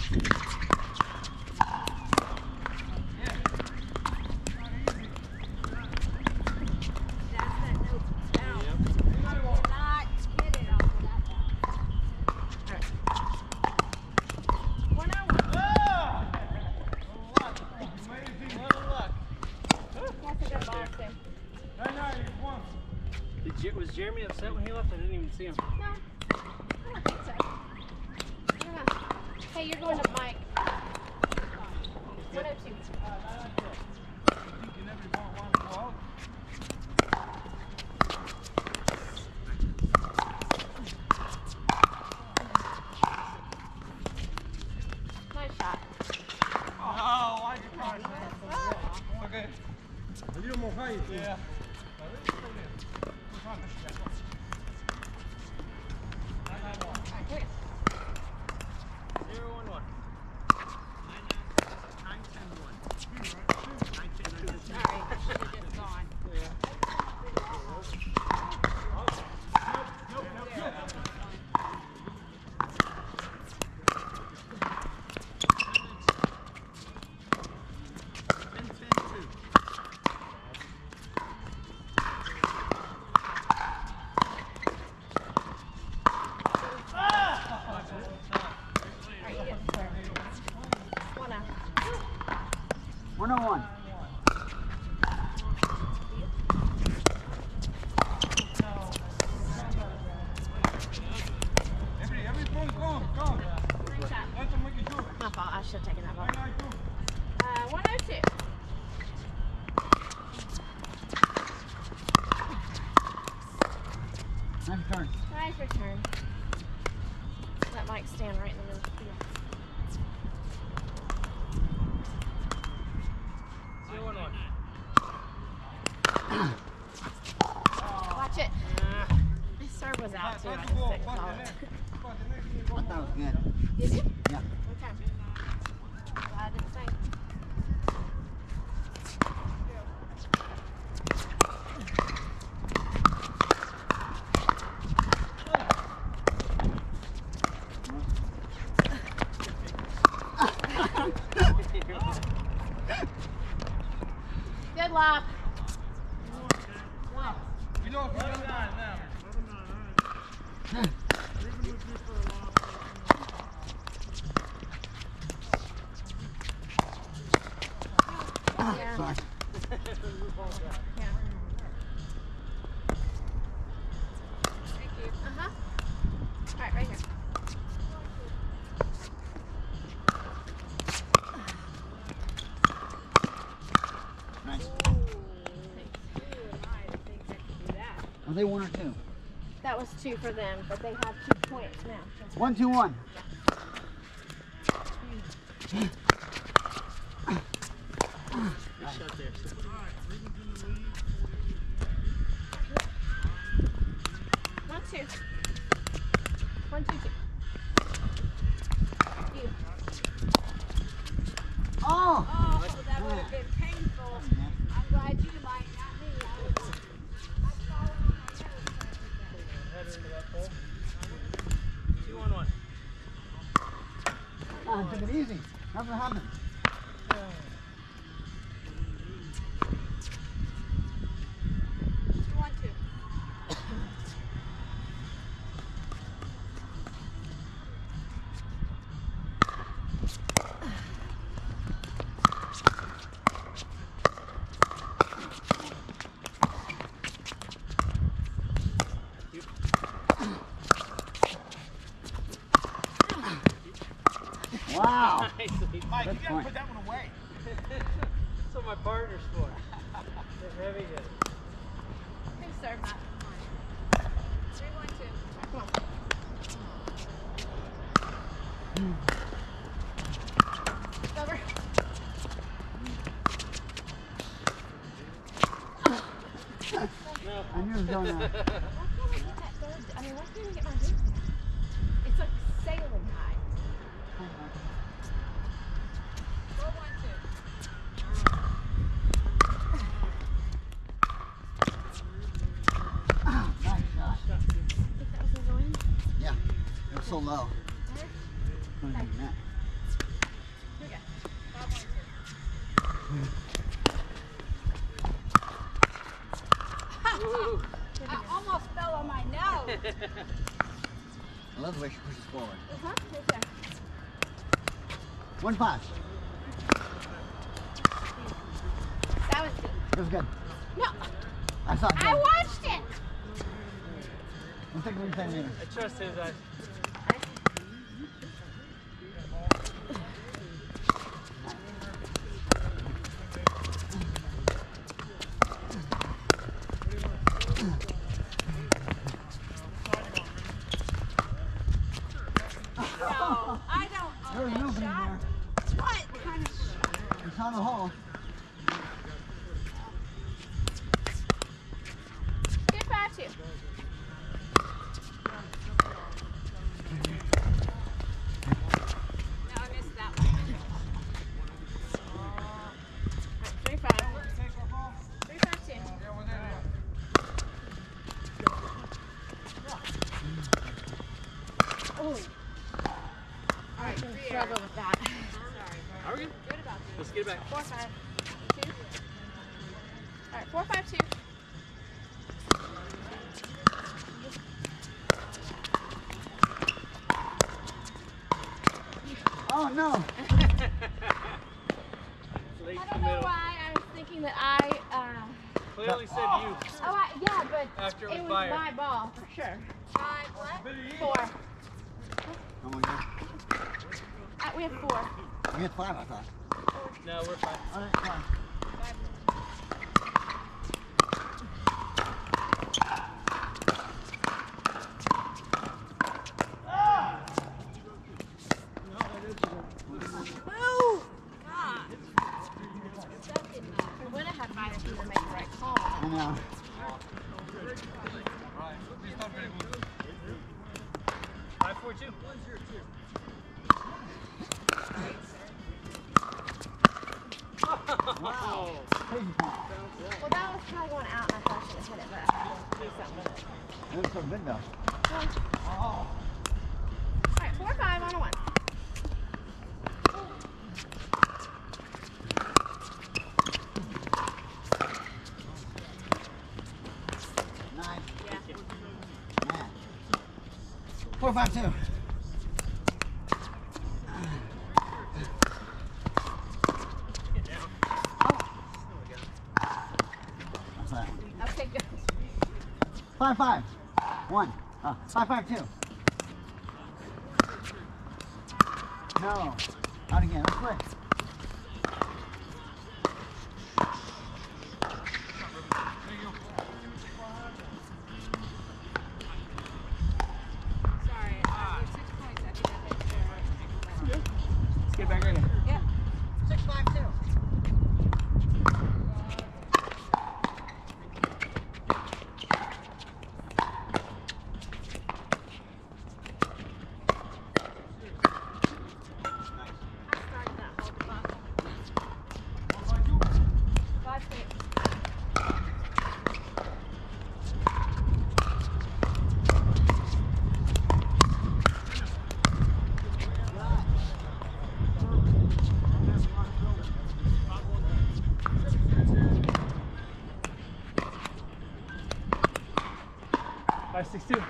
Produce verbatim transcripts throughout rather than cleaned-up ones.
Was Jeremy upset when he left? I didn't even see him. No, I don't think so. I don't know. Hey, you're going to Mike. one oh two. Nice shot. Oh, why'd you cross that? Okay. Yeah. one oh one. My fault. I should have taken that ball. Uh, one oh two. Nice return. Nice return. Let Mike stand right in the middle of the field. Watch it. My serve was out too. I just didn't call it. I thought it was good. Did you? Yeah. Okay. Well, I didn't think. Good luck. You know if you're done now. Yeah. Sorry. Yeah. Thank you. Uh-huh. All right, right here. Nice. Are they one or two? That was two for them, but they have two points now. One, two, one. Shut there. One, two. One, two, two. You. Oh! Oh, that would have been painful. I'm glad you might, not me. I was, I saw it in my nose. Head into that pole. Two on one. Oh, took it easy. Nothing happened. Two, one, two. Wow. Nicely. Mike, you Good gotta point. put that one away. That's what my partner's for. They're heavy hitters. Who served that? Three, one, two. Come on. Over. No. I knew it was going out. Why can't I get that third? I mean, why can't I get my hoop? It's like sailing high. Four, one, two. Ah, nice shot. Think that was gonna go in? Yeah. It was so low. Better? Couldn't even net. Yeah. Five, one, two. I almost fell on my nose. I love the way she pushes forward. Uh-huh. Okay. One five. That was good. It was good. No, I saw it. I watched it. I'm thinking we can later. I trust his eyes. No, I don't There was own an that opening shot. there. What kind of shot? It's on the hole. Good five, two. No, I missed that one. Three, five. Three, five, two. Oh. All right, struggle with that. Are we good? Good about this. Let's get it back. Four, five, two. All right, four, five, two. Oh no! Late I in don't the know middle. why I was thinking that I, uh, Clearly said you. oh, I, yeah, but After it was it was fire. my ball for sure. Five, what? Four. Oh my God. Uh, we have four. We had five, I thought. No, we're fine. All right, fine. Move! God. Stuck in that. We would have had five if we were making the right call. I know. Five, four, two. Wow. Crazy point. Well, that was probably going out, and I thought I should have hit it, but I have to do something with it. It was so good though. All right, four, five on a one. Nine. Yeah. Man. Four, five, two. What's that? Okay, good. Five, five. One. Uh, five, five, two. No. Out again. Let's play. Sorry, I get six points. I think I made sure. Let's get back right here. Yeah. Six, five, two. I started that whole debacle. Five, six. Five, six, two.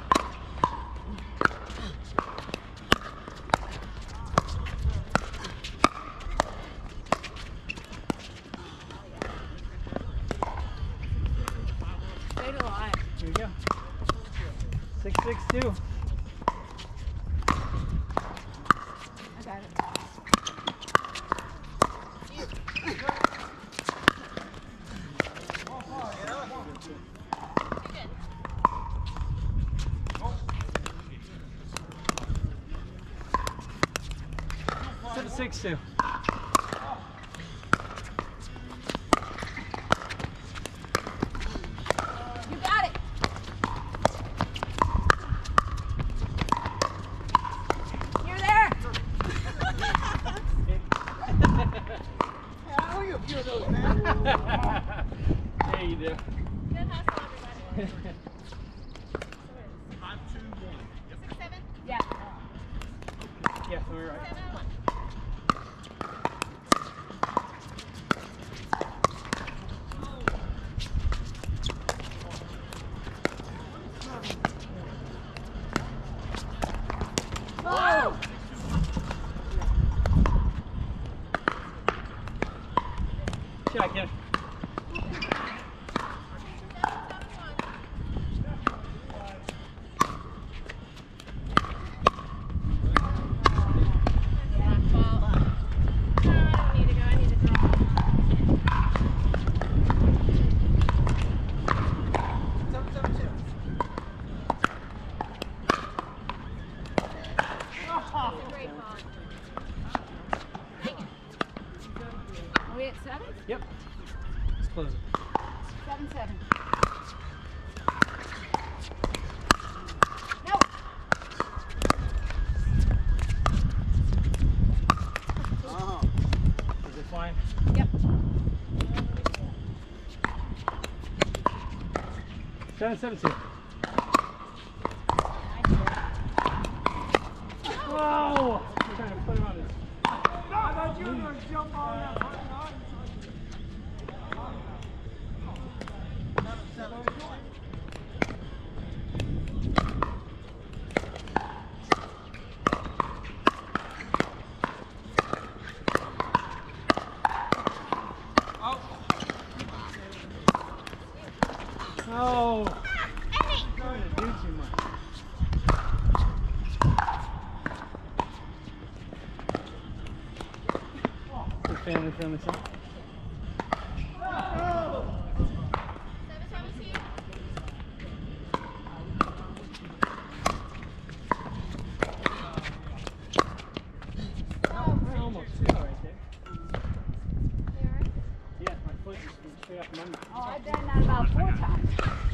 Stayed alive. Here we go. Six, six, two. I got it. Seven, six, two. You got it. You're there. Yeah, we got a few of those, man. Yeah, you do. Good hustle, everybody. Six, seven? Yeah. Yeah, so we're right. Seven, one. back, Kenny. Are we at seven? Yep. Let's close it. Seven, seven. No. Oh. Is it flying? Yep. Seven, seven, two. Whoa! We're trying to put him on this. I thought you were going to jump on that button. Oh! Trying to do too much. It's a family friendly song. Almost two right there. Yeah, my foot just went straight up from under. Oh, I've done that about four times.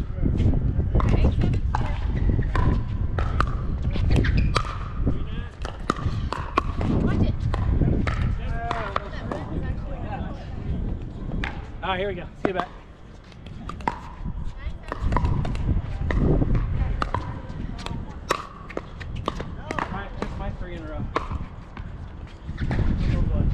All right, here we go. See you back. All right, that's my three in a row. Oh, boy.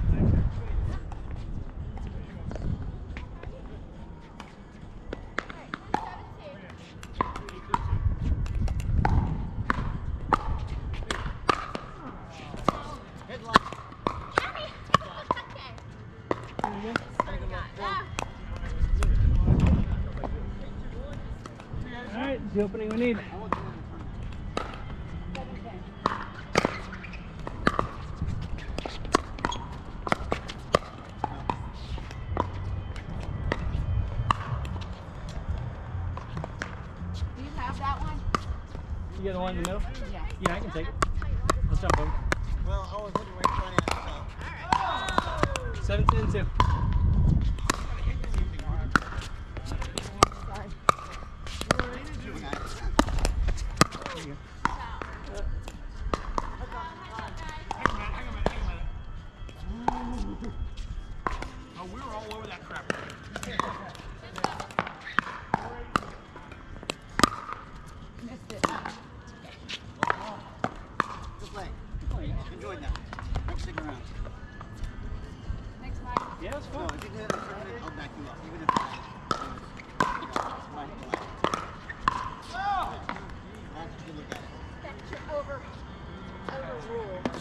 All right, it's the opening we need. Do you have that one? You got the one in the middle? Yeah. Yeah, I can take it. Let's jump over. Well, I was looking right in front of you, so. Seven, ten, two. Sorry. There you go. Oh, we were all over that crap. Missed it. Good play. Enjoyed that. Stick around. Next Mike. Yeah, it's So fun. if you do it in the tournament, I'll back you up. Even if I, it's my play. That's a good look at it. That's your over, overrule.